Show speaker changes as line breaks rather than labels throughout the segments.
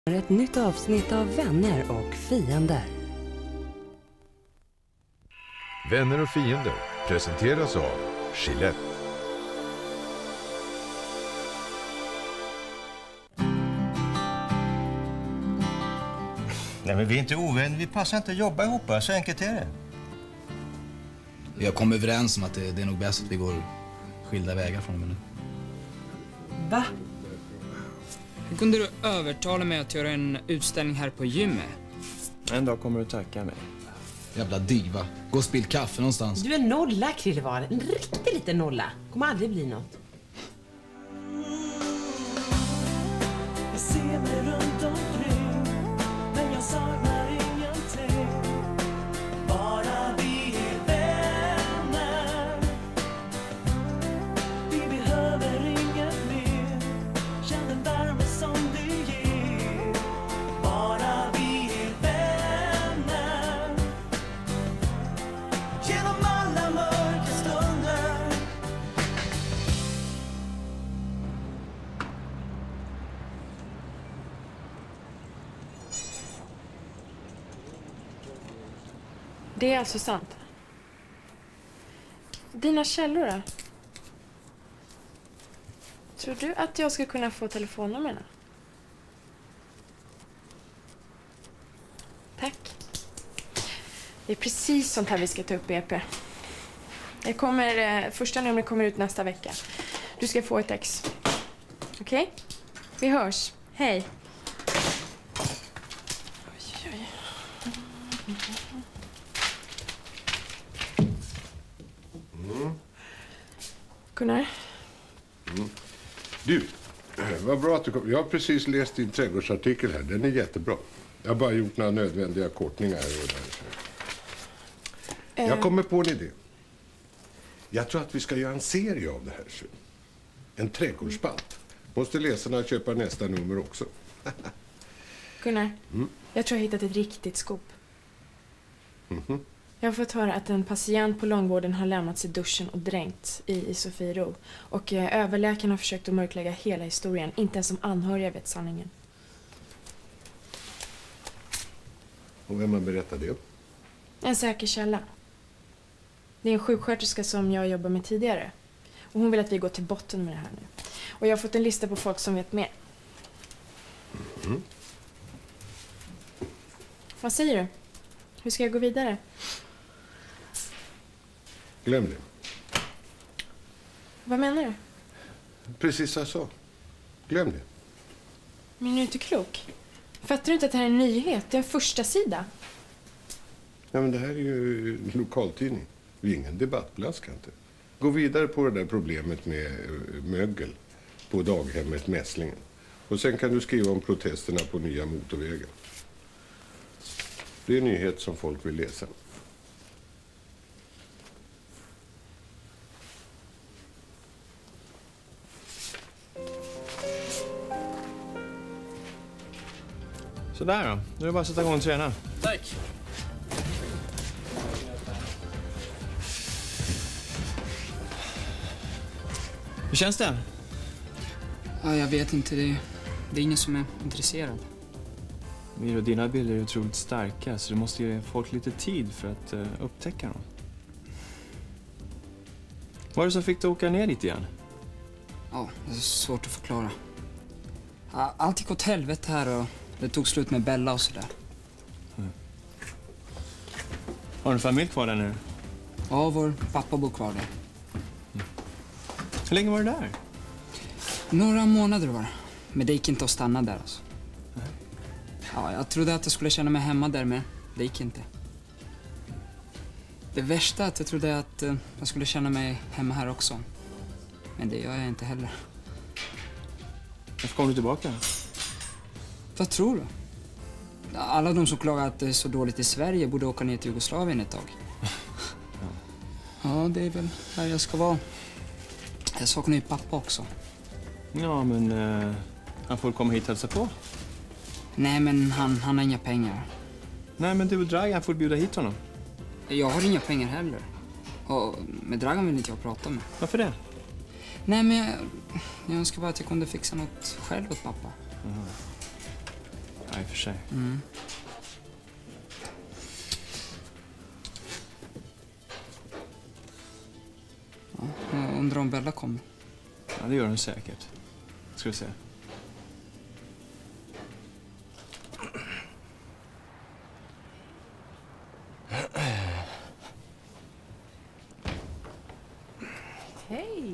Ett nytt avsnitt av Vänner och fiender.
Vänner och fiender presenteras av Gillette.
Nej, men vi är inte ovänner. Vi passar inte att jobba ihop. Så enkelt är det.
Vi har kommit överens om att det är nog bäst att vi går skilda vägar från nu.
Va?
Hur kunde du övertala mig att göra en utställning här på gymmet?
En dag kommer du tacka mig.
Jävla diva. Gå och spill kaffe någonstans.
Du är nolla, Krilleval. En riktig liten nolla. Kommer aldrig bli något.
Jag ser mig runt omkring, men jag saknar ingenting. Bara vi är vänner. Vi behöver inget mer. Känn den värme som du ger. Bara vi är vänner. Genom alla mörka stunder.
Det är alltså sant. Dina källor då? Tror du att jag ska kunna få telefonnumren? Tack. Det är precis sånt här vi ska ta upp i EP. Första numret kommer ut nästa vecka. Du ska få ett ex. Okej? Vi hörs. Hej. Gunnar?
Du, vad bra att du kom. Jag har precis läst din trädgårdsartikel här. Den är jättebra. Jag har bara gjort några nödvändiga kortningar. Och där. Jag kommer på en idé. Jag tror att vi ska göra en serie av det här. En trädgårdsspalt. Måste läsarna köpa nästa nummer också.
Gunnar, jag tror jag har hittat ett riktigt skop. Jag har fått höra att en patient på långvården har lämnats i duschen och dränkt i isofiro. Och överläkaren har försökt att mörklägga hela historien. Inte ens som anhöriga vet sanningen.
Och vem har berättat det?
En säker källa. Det är en sjuksköterska som jag jobbar med tidigare. Och hon vill att vi går till botten med det här nu. Och jag har fått en lista på folk som vet mer. Vad säger du? Hur ska jag gå vidare?
Glöm det.
Vad menar du?
Precis som jag sa. Glöm det.
Men är du inte klok? Fattar du inte att det här är en nyhet? Det är en första sida.
Ja, men det här är ju en lokaltidning. Vi är ingen debattplats, inte. Gå vidare på det där problemet med mögel på daghemmet Mässlingen. Och sen kan du skriva om protesterna på nya motorvägen. Det är en nyhet som folk vill läsa.
Sådär då. Nu är det bara att sätta igång och träna.
Tack.
Hur känns det?
Ja, jag vet inte. Det är ingen som är intresserad.
Miro, dina bilder är otroligt starka så du måste ge folk lite tid för att upptäcka dem. Vad var det som fick dig åka ner dit igen?
Ja, det är svårt att förklara. Ja, allt gick åt helvete här och det tog slut med Bella och sådär.
Har du familj kvar där nu?
Ja, vår pappa bor kvar där.
Hur länge var du där?
Några månader var det. Men det gick inte att stanna där alltså. Ja, jag trodde att jag skulle känna mig hemma där, men det gick inte. Det värsta är att jag trodde att jag skulle känna mig hemma här också. Men det gör jag inte heller.
Varför kom du tillbaka?
Vad tror du? Alla de som klagar att det är så dåligt i Sverige borde åka ner till Jugoslavien ett tag. Ja, det är väl här jag ska vara. Jag saknar ju pappa också.
Ja, men han får komma hit och hälsa på.
Nej, men han har inga pengar.
Nej, men du och Dragan får bjuda hit honom.
Jag har inga pengar heller. Och med Dragan vill inte jag prata med.
Varför det?
Nej, men jag önskar bara att jag kunde fixa något själv åt pappa.
i och för sig.
Ja, jag undrar om Bella kommer.
Ja, det gör hon säkert. Ska vi se.
Hej!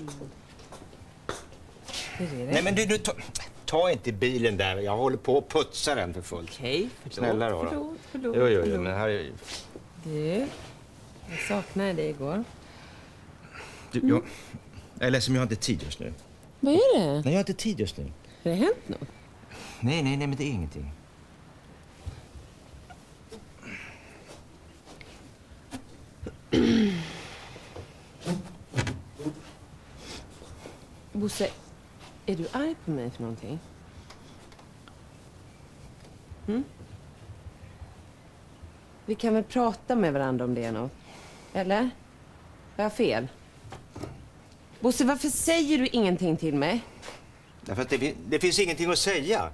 Hur är det?
Nej, men du ta inte bilen där. Jag håller på att putsa den för fullt.
Okej, förlåt.
Snälla då.
Förlåt.
Jo, men här är...
Du, jag saknade dig igår.
Du, jag är ledsen, jag har inte tid just nu.
Vad är det?
Nej, jag har inte tid just nu.
Har det hänt något?
Nej, men det är ingenting.
Bosse, är du arg på mig för någonting? Vi kan väl prata med varandra om det är något? Eller? Har jag fel? Bosse, varför säger du ingenting till mig?
Därför att det finns ingenting att säga.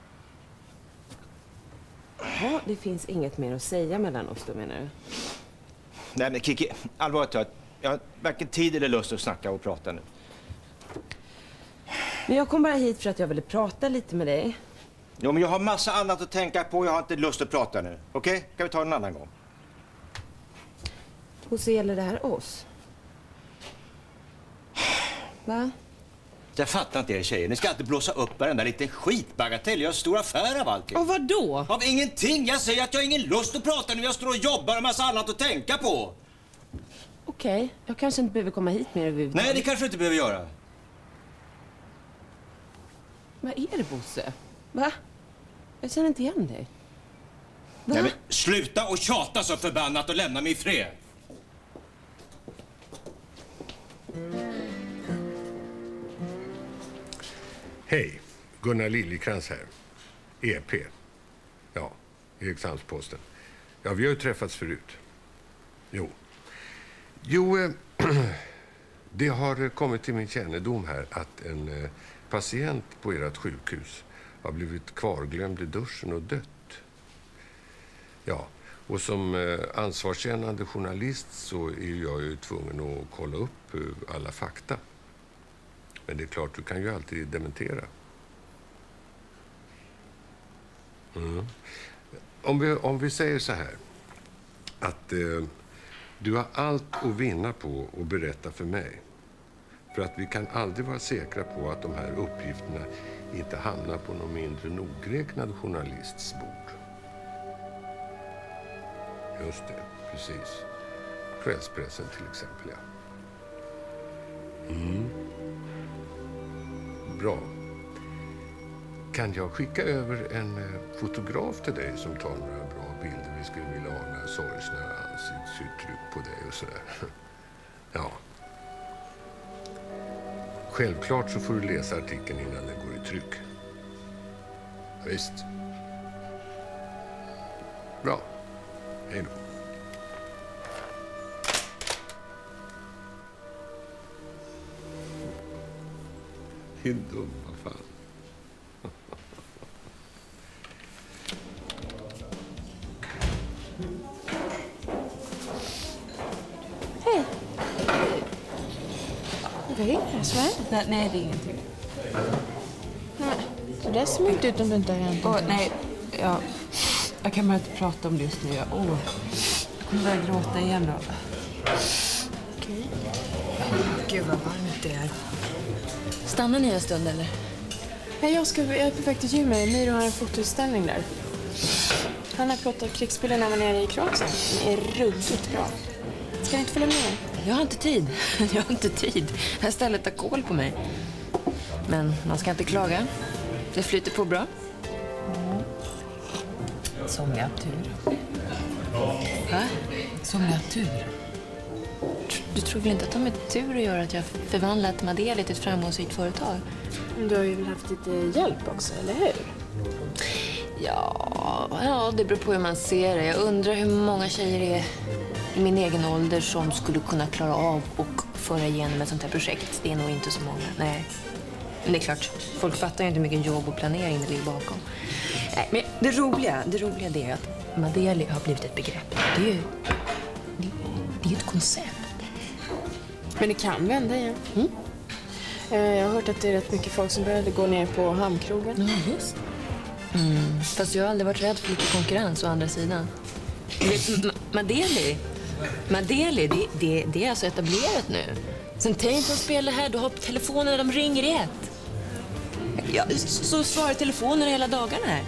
Ja, det finns inget mer att säga mellan oss då, menar du?
Nej, men Kiki, allvarligt talat, jag har varken tid eller lust att snacka och prata nu.
Men jag kom bara hit för att jag ville prata lite med dig.
Jo, men jag har massa annat att tänka på. Jag har inte lust att prata nu. Okej? Kan vi ta en annan gång?
Och så gäller det här oss. Va?
Jag fattar inte er tjejer. Ni ska alltid blåsa upp varenda liten skitbagatell. Jag har stor affär av allting.
Och vad då?
Av ingenting. Jag säger att jag har ingen lust att prata nu. Jag står och jobbar och massa annat att tänka på.
Okej, jag kanske inte behöver komma hit mer överhuvudtaget.
Nej, det kanske du inte behöver göra.
Vad är det, Bosse? Va? Jag känner inte igen dig. Va?
Nej, men sluta och tjata så förbannat och lämna mig i fred.
Hej, Gunnar Liljekrans här. EP. Ja, Erikshamns-Posten. Ja, vi har ju träffats förut. Jo, det har kommit till min kännedom här att en patient på ert sjukhus har blivit kvarglömd i duschen och dött. Ja, och som ansvarskännande journalist så är jag ju tvungen att kolla upp alla fakta. Men det är klart, du kan ju alltid dementera. Om vi säger så här, att du har allt att vinna på att berätta för mig. För att vi kan aldrig vara säkra på att de här uppgifterna inte hamnar på någon mindre nogräknad journalists bord. Just det, precis. Kvällspressen till exempel, ja. Bra. Kan jag skicka över en fotograf till dig som tar några bra bilder? Vi skulle vilja ha några sorgsna ansiktsuttryck på dig och sådär. Ja. Självklart så får du läsa artikeln innan den går i tryck. Ja, visst. Bra. Hej då. Det är dum, vad fan.
Hej. Vad är det? Svär?
Nej, det är ingenting.
Nej, det ser inte ut om du inte har hänt någonting.
Nej, jag kan bara inte prata om det just nu. Jag kommer börja gråta igen då.
Okej.
Gud vad varmt det är. Stannar ni en stund eller?
Jag är på väg till gymmet. Miro har en fotoutställning där. Han har plåtat krigsbilder när man är nere i Kroatien. Det är ruggigt bra. Ska ni inte följa med?
Jag har inte tid. Jag har inte tid. Det här stället har koll på mig. Men man ska inte klaga. Det flyter på bra. Somliga tur. Va? Somliga tur. Du tror väl inte att de med tur att göra att jag förvandlat Madeli till ett framgångsrikt företag?
Du har ju väl haft lite hjälp också, eller hur?
Ja, det beror på hur man ser det. Jag undrar hur många tjejer det är i min egen ålder som skulle kunna klara av och föra igenom ett sånt här projekt. Det är nog inte så många, nej. Men det är klart, folk fattar ju inte hur mycket jobb och planering det ligger bakom. Nej, men det roliga är att Madeli har blivit ett begrepp. Det är ju ett koncept.
Men det kan vända igen. Jag har hört att det är rätt mycket folk som började gå ner på hamnkrogen.
Ja, just. Fast jag har aldrig varit rädd för lite konkurrens å andra sidan. Madeli, det är alltså etablerat nu. Sen tänk på spelar här, du har telefonerna, de ringer i ett. Ja, så svarar telefonerna hela dagarna här.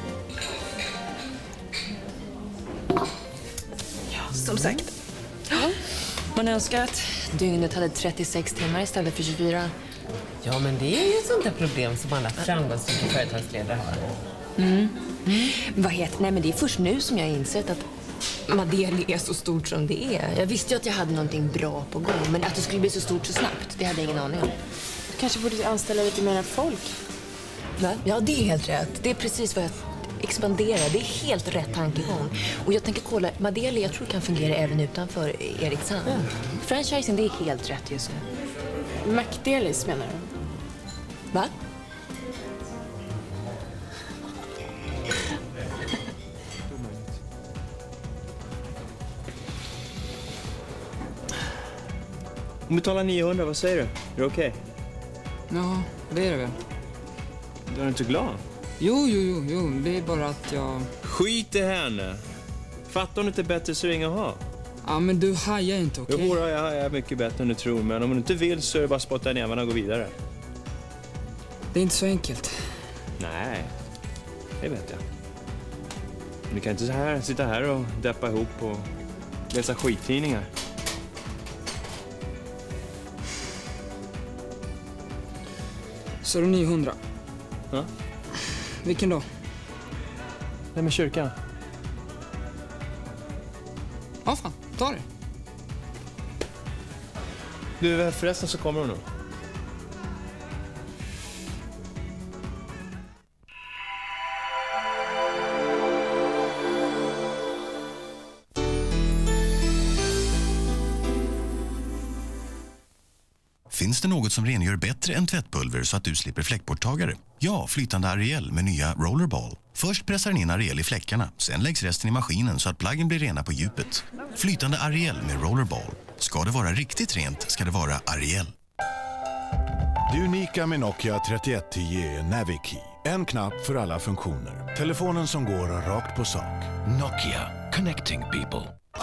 Ja, som sagt. Man önskar att dygnet hade 36 timmar istället för 24.
Ja, men det är ju ett sånt där problem som alla framgångsrika företagsledare har.
Nej, men det är först nu som jag har insett att Madeli är så stort som det är. Jag visste ju att jag hade någonting bra på gång, men att det skulle bli så stort så snabbt, det hade jag ingen aning om.
Du kanske borde anställa lite mer folk.
Va? Ja, det är helt rätt. Det är precis vad jag expanderar. Det är helt rätt tankegång. Och jag tänker kolla, Madeli, jag tror kan fungera även utanför Erikshamn. Franchising, det är helt rätt just nu.
McDelis menar du?
Va?
Om vi betalar 900, vad säger du? Är det okej?
Ja, det är det väl.
Du är inte glad?
Jo, det är bara att jag...
Skit i henne. Fattar hon inte bättre så är det inga att ha.
Ja, men du hajar inte, okej?
Jo, jag hajar mycket bättre än du tror. Men om du inte vill så är det bara att spotta i nävarna och gå vidare.
Det är inte så enkelt.
Nej, det vet jag. Men du kan inte sitta här och deppa ihop och läsa skittidningar.
Så är det 900.
Ja?
Vilken då?
Nej, men kyrkan.
Ja, fan. Ta det.
Du, förresten så kommer hon nog.
Finns det något som rengör bättre än tvättpulver så att du slipper fläckborttagare? Ja, flytande Ariel med nya Rollerball. Först pressar den in Ariel i fläckarna, sen läggs resten i maskinen så att plaggen blir rena på djupet. Flytande Ariel med Rollerball. Ska det vara riktigt rent ska det vara Ariel.
Det unika med Nokia 3110 är NaviKey. En knapp för alla funktioner. Telefonen som går rakt på sak.
Nokia. Connecting people.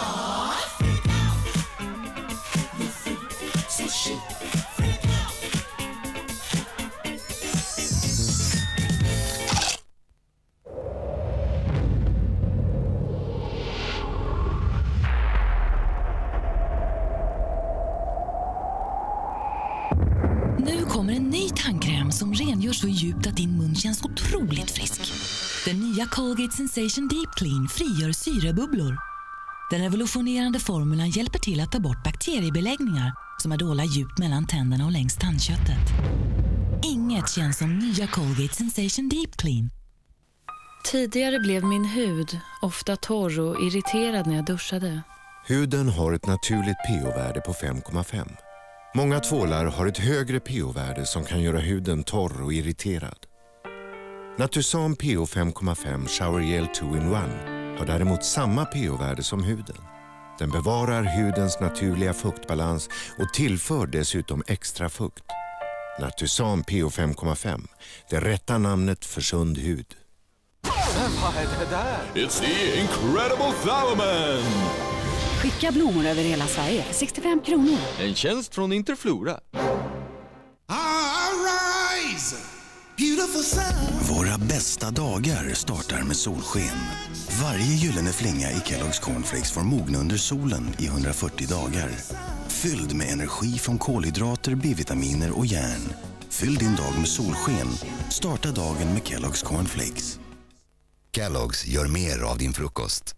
Nu kommer en ny tandkräm som rengör så djupt att din mun känns otroligt frisk. Den nya Colgate Sensation Deep Clean frigör syrebubblor. Den revolutionerande formulan hjälper till att ta bort bakteriebeläggningar som är dolda djupt mellan tänderna och längs tandköttet. Inget känns som nya Colgate Sensation Deep Clean.
Tidigare blev min hud ofta torr och irriterad när jag duschade.
Huden har ett naturligt pH-värde på 5,5. Många tvålar har ett högre pH-värde som kan göra huden torr och irriterad. Natusan pH 5,5 Shower Gel 2-in-1 har däremot samma pH-värde som huden. Den bevarar hudens naturliga fuktbalans och tillför dessutom extra fukt. Natusan pH 5,5, det rätta namnet för sund hud.
Vad är det där? It's the incredible flower man!
Skicka blommor över hela Sverige för 65 kronor.
En tjänst från Interflora.
Våra bästa dagar startar med solsken. Varje gyllene flinga i Kellogg's Cornflakes får mogna under solen i 140 dagar. Fylld med energi från kolhydrater, B-vitaminer och järn. Fyll din dag med solsken. Starta dagen med Kellogg's Cornflakes.
Kellogg's gör mer av din frukost.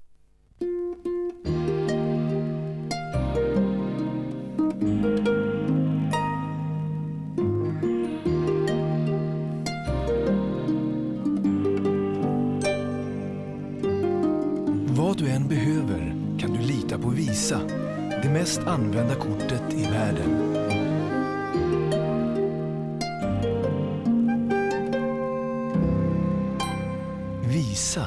Vad du än behöver kan du lita på Visa, det mest använda kortet i världen. Visa.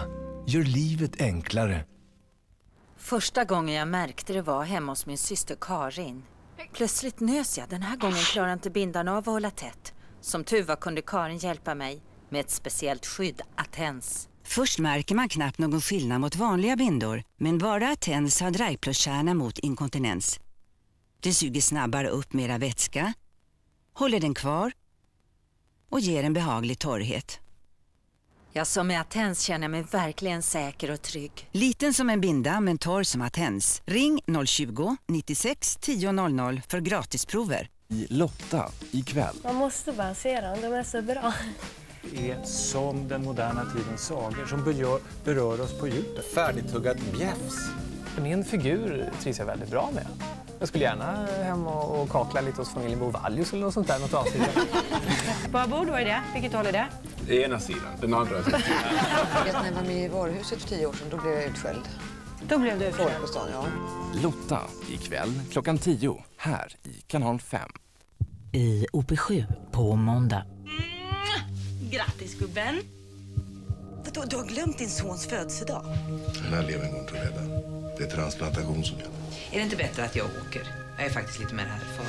gör livet enklare.
Första gången jag märkte det var hemma hos min syster Karin. Plötsligt nös jag. Den här gången klarade inte bindan av att hålla tätt. Som tur var kunde Karin hjälpa mig med ett speciellt skydd, Attens.
Först märker man knappt någon skillnad mot vanliga bindor, men bara Attens har Drypluskärna mot inkontinens. Det suger snabbare upp mera vätska, håller den kvar och ger en behaglig torrhet.
Ja, som med Attens känner jag mig verkligen säker och trygg.
Liten som en binda men torr som Attens. Ring 020-96 1000 för gratisprover.
I Lotta ikväll.
Man måste bara se dem, de är så bra.
Det är som den moderna tidens sagor som berör oss på djupet.
Färdigtuggat bjäfs.
Min figur trivs jag väldigt bra med. Jag skulle gärna hem och kakla lite hos familjen Bovallius eller något sånt där. Något avsnitt.
Bara bord, vad är det? Vilket håll är det?
Ena sidan, den andra sidan.
När jag var med i varuhuset för 10 år sedan, då blev jag utskälld.
Då blev du utskälld?
Folk på stan, ja.
Lotta ikväll klockan 10 här i kanal 5.
I OP7 på måndag.
Grattis gubben!
Du har glömt din sons födelsedag.
Den här levern går inte att rädda. Det är transplantation som gäller.
Är det inte bättre att jag åker? Jag är faktiskt lite mer erfaren.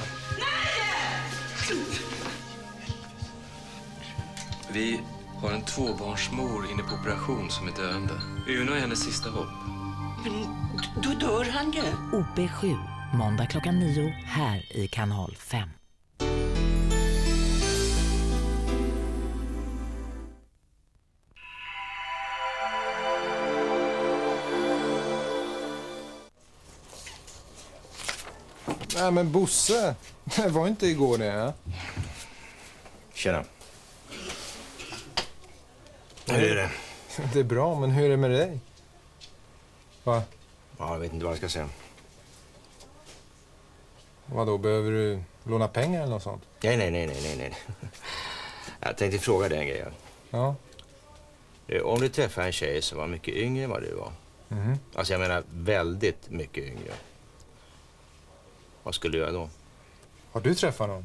Vi har en 2-barnsmor inne på operation som är döende. Uno är hennes sista hopp.
Men då dör han ju.
OP7, måndag klockan 9 här i kanal 5.
Nej men Bosse, det var inte igår det. Ja?
Tjena. Hur är det?
Det är bra, men hur är det med dig? Va?
Ja, jag vet inte vad jag ska säga.
Vadå, behöver du låna pengar eller något sånt?
Nej. Jag tänkte fråga dig en grej.
Ja.
Om du träffar en tjej som var mycket yngre än vad du var.
Mhm.
Alltså jag menar väldigt mycket yngre. Vad skulle du göra då?
Har du träffat någon?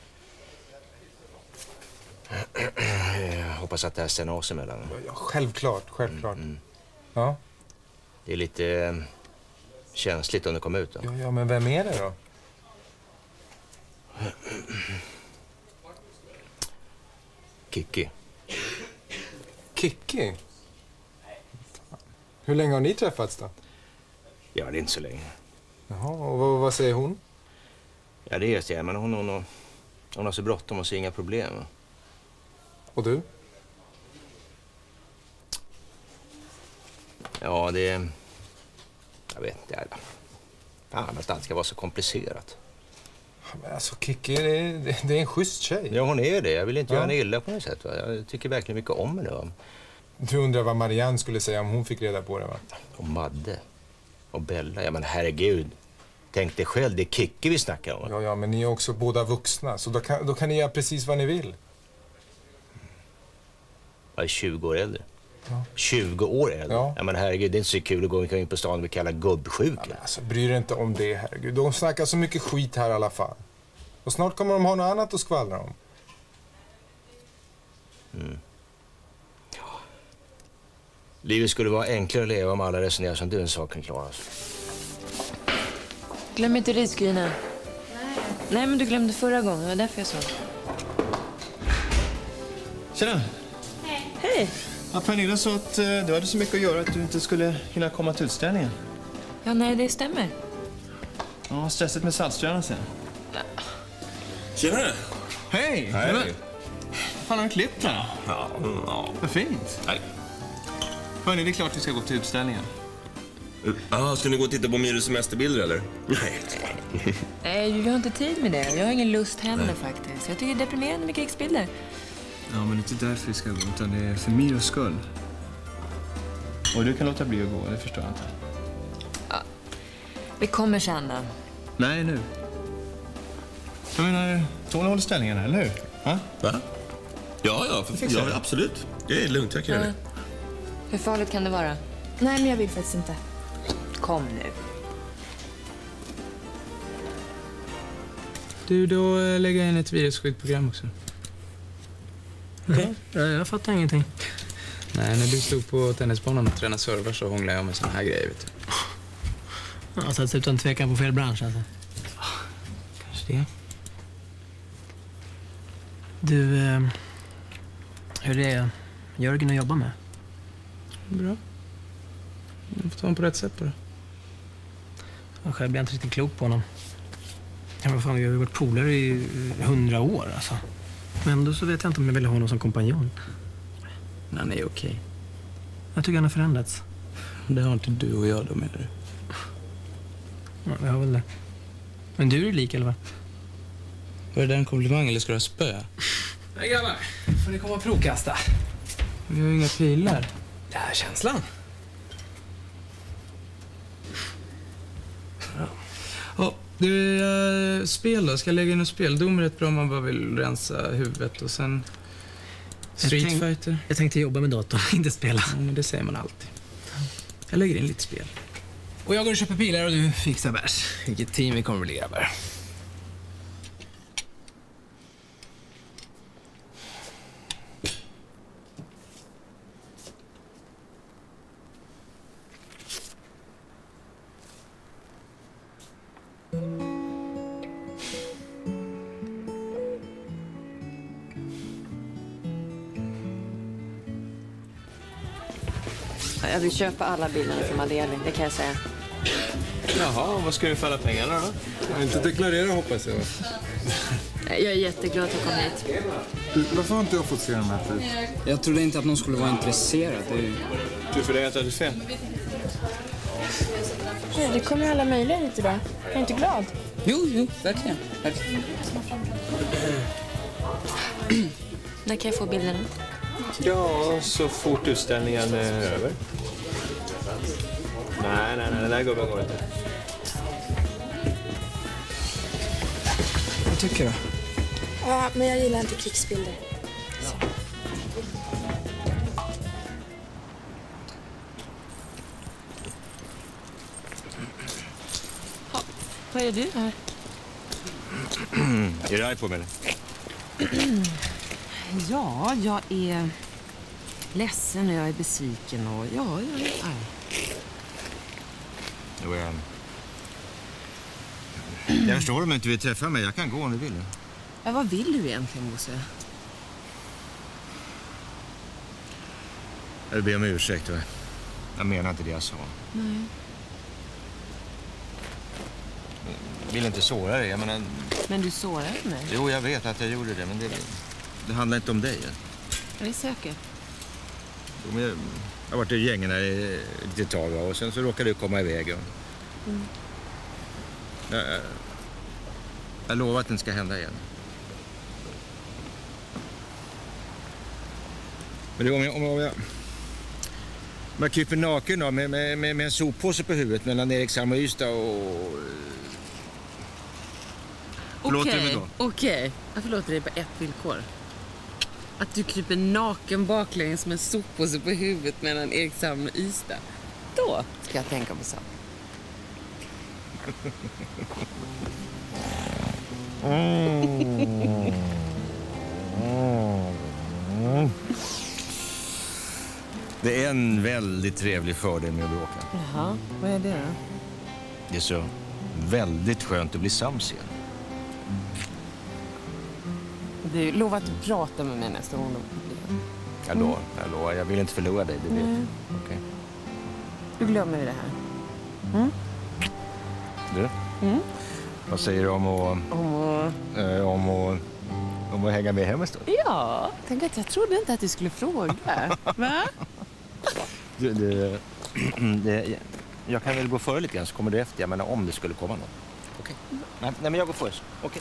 Jag hoppas att det här stämmer oss emellan.
Ja, självklart. Ja.
Det är lite känsligt om det kommer ut då.
Ja, men vem är det då?
Kiki.
Kiki? Hur länge har ni träffats då?
Ja, det är inte så länge.
Jaha, och vad säger hon?
Ja, det är just det. Men hon har så bråttom och ser inga problem.
Och du?
Ja, det... Jag vet inte. Fan, att allt ska vara så komplicerat.
Men alltså, Kiki, det är en schysst tjej.
Ja, hon är det. Jag vill inte göra henne illa på något sätt. Va? Jag tycker verkligen mycket om henne. Va?
Du undrar vad Marianne skulle säga om hon fick reda på det, va?
Och Madde. Och Bella. Ja, men herregud. Tänk dig själv, det är Kiki vi snackar om.
Ja, men ni är också båda vuxna. Så då kan ni göra precis vad ni vill.
Jag är 20 år äldre.
Ja.
20 år äldre? Ja, men herregud, det är inte så kul att gå in på stan och vi kallar gubbsjuka.
Ja, alltså, bry dig inte om det, herregud. De snackar så mycket skit här i alla fall. Och snart kommer de ha något annat att skvallra om.
Mm. Ja. Livet skulle vara enklare att leva om alla resonerar som du, en sak kan klaras.
Glöm inte risgrynen. Nej, men du glömde förra gången. Det var därför jag sa.
Tjena.
Hej.
Ja, Pernilla sa att du hade så mycket att göra att du inte skulle hinna komma till utställningen.
Ja, nej, det stämmer.
Ja, stressigt med Saltströna sen.
Tjena!
Hej!
Hej!
Fan, har du klippt här?
Ja.
Vad fint.
Nej.
Hörni, det är klart vi ska gå till utställningen.
Ska ni gå och titta på Myres semesterbilder eller? Nej.
Nej, vi har inte tid med det. Jag har ingen lust heller faktiskt. Jag tycker det är deprimerande med krigsbilder.
Ja, men det är inte därför vi ska gå, utan det är för Myres skull. Och du kan låta bli att gå, det förstår jag inte.
Ja. Vi kommer sen då.
Nej, nu. Jag menar, Tony håller ställningen, eller hur?
Va? Ja, absolut. Det är lugnt, jag kan göra det.
Hur farligt kan det vara?
Nej, men jag vill faktiskt inte.
Kom nu.
Du, då lägger jag in ett virusskyddprogram också.
Okej.
Jag fattar ingenting. Nej, när du stod på tennisbanan och tränade server så hånglade jag med såna här grejer, vet du.
Ja, så att det utan tvekan på fel bransch, alltså.
Kanske det.
Du, hur är det Jörgen att jobba med?
Bra. Jag får ta honom på rätt sätt på det.
Jag själv blir inte riktigt klok på honom. Ja, vad fan, vi har ju varit polare i 100 år, alltså. Men ändå så vet jag inte om jag vill ha honom som kompanjon.
Men han är okej.
Jag tycker han har förändrats.
Det har inte du och jag då, menar du?
Ja, jag har väl det. Men du är lik, eller vad?
Var det där en komplimang eller ska du ha spö?
Nej, grabbar. Får ni komma och provkasta?
Vi har ju inga pilar.
Det här är känslan.
Ja, du, spel då? Ska jag lägga in ett spel? Dom är rätt bra om man bara vill rensa huvudet och sen Street Fighter.
Jag tänkte jobba med datorn, inte spela.
Ja, men det säger man alltid. Jag lägger in lite spel.
Och jag går och köper pilar och du fixar bärs. Vilket team vi kommer att bli, grabbar.
Jag vill köpa alla bilarna från Adeli, det kan jag säga.
Jaha, vad ska vi för alla pengarna då?
Jag inte deklarera, hoppas jag.
Jag är jätteglad att du kom hit.
Varför har inte jag fått se dem här förut?
Jag trodde inte att någon skulle vara intresserad.
Du, för det är att du är fel.
Det kommer alla möjliga hit idag. Jag är inte glad.
Jo, verkligen.
När kan jag få bilderna?
Ja, så fort utställningen är över. Nej, den där gubben går inte.
Vad tycker du?
Ja, men jag gillar inte krigsbilder.
Vad är du här?
Är du arg på mig?
Ja, jag är ledsen och jag är besviken och ja, jag är arg.
Jag förstår om du inte vill träffa mig. Jag kan gå om du vill.
Ja, vad vill du egentligen, Bosse?
Jag vill be om ursäkt. Jag menar inte det jag sa.
Nej.
Jag vill inte såra dig. Jag menar...
Men du sårade mig.
Jo, jag vet att jag gjorde det, men det handlar inte om dig.
Är det säkert?
Jo, men jag har varit i gängen här i ett tag och sen så råkade du komma iväg. Jag lovar att det inte ska hända igen. Men om jag kryper naken då, med en soppåse på huvudet mellan Erikshamn och Ystad och...
Okej. Jag förlåter dig på ett villkor. Att du kryper naken baklänges med en soppåse på huvudet mellan Erikshamn och Ystad. Då ska jag tänka på så.
Det är en väldigt trevlig fördel med att bråka.
Jaha, vad är det då?
Det är så väldigt skönt att bli sams igen.
Du lovar att prata med mig nästa gång.
Jag lovar. Jag vill inte förlora dig, det vet du. Okay.
Du glömmer det här.
Du? Vad säger du om att hänga med hem en stund?
Ja, tänk att jag trodde inte att du skulle fråga. Va?
Jag kan väl gå före lite grann så kommer du efter. Jag menar om det skulle komma någon. Okej. Nej, men jag går före. Okej.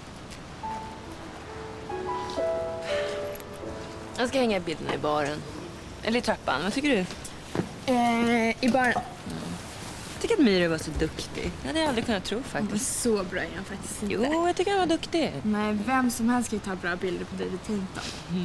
Jag ska hänga bilderna i baren. Eller i trappan. Vad tycker du?
I baren.
Jag tycker att Myra var så duktig. Det hade jag aldrig kunnat tro faktiskt.
Hon var så bra igen faktiskt inte.
Jo, jag tycker han var duktig.
Nej, vem som helst kan ju ta bra bilder på David Tinton.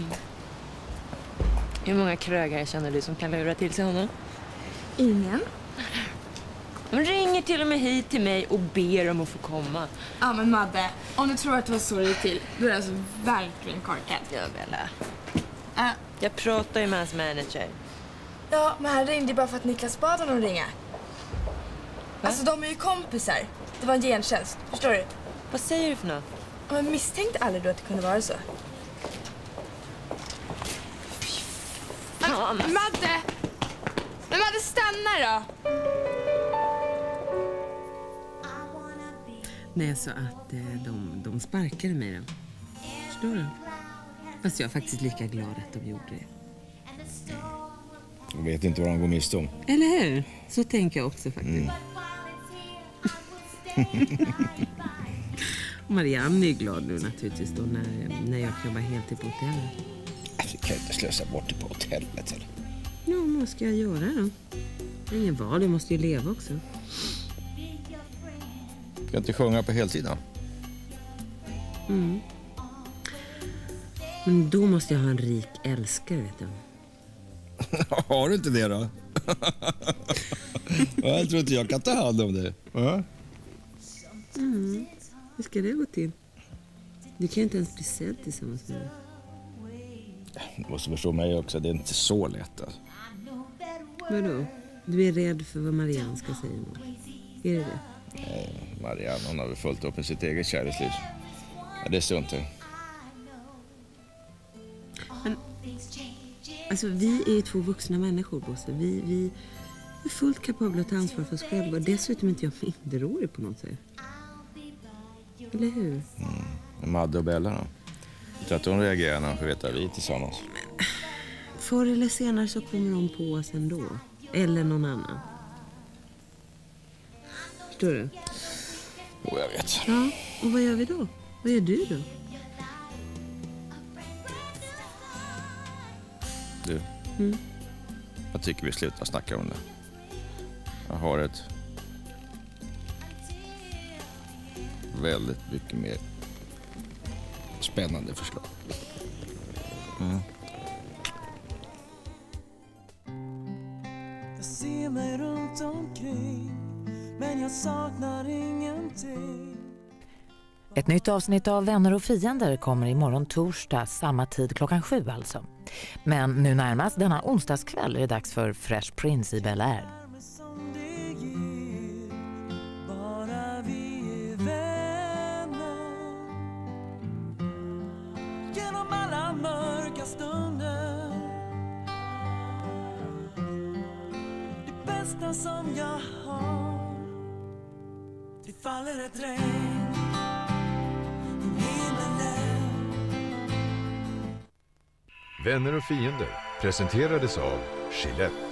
Hur många krögare känner du som kan lura till sig honom?
Ingen.
De ringer till och med hit till mig och ber om att få komma.
Ja, men Madde, om du tror att det var så det gick till, då är det alltså verkligen korkat.
Ja, väl.
Jag pratar ju med hans manager.
Ja, men han ringde bara för att Niklas bad honom ringa. Alltså, de är ju kompisar. Det var en gentjänst, förstår du?
Vad säger du för något?
Men misstänkte aldrig då att det kunde vara så? Madde! Men Madde, stanna då!
Nej, så att de sparkade mig då. Förstår du? Fast jag är faktiskt lika glad att de gjorde det.
Jag vet inte vad de går miste om.
Eller hur? Så tänker jag också faktiskt. Marianne är glad nu naturligtvis då när jag jobbar heltid på hotellet.
Du kan inte slösa bort det på hotellet eller?
Ja, men vad ska jag göra då? Det är ingen val, jag måste ju leva också.
Du kan inte sjunga på heltid då?
Men då måste jag ha en rik älskare, vet du.
Har du inte det då? Jag tror inte jag kan ta hand om det.
Hur ska det gå till? Du kan inte ens bli sedd tillsammans med mig.
Du måste förstå mig också, det är inte så lätt alltså.
Vadå? Du är rädd för vad Marianne ska säga nu? Är det det?
Nej, Marianne, hon har väl fullt upp med sitt eget kärleksliv. Ja, det är sunt det.
Men, alltså vi är ju 2 vuxna människor, Bosse. Vi är fullt kapabla att ta ansvar för oss själva. Dessutom inte jag minderårig på något sätt. Eller hur?
Madde och Bella då? Jag tror att hon reagerar när hon får veta att vi är tillsammans.
Förr eller senare så kommer de på oss ändå. Eller någon annan. Förstår du?
Jo, jag vet.
Ja, och vad gör vi då? Vad gör du då?
Du, jag tycker vi slutar snacka om det. Jag har ett väldigt mycket mer spännande förslag.
Jag ser mig runt omkring, men jag saknar ingenting.
Ett nytt avsnitt av Vänner och fiender kommer imorgon torsdag, samma tid 7:00 alltså. Men nu närmast denna onsdagskväll är det dags för Fresh Prince i Bel Air.
Bara vi är vänner. Genom alla mörka stunder. Det bästa som jag har. Det faller ett regn.
Vänner och fiender presenterades av Gillette.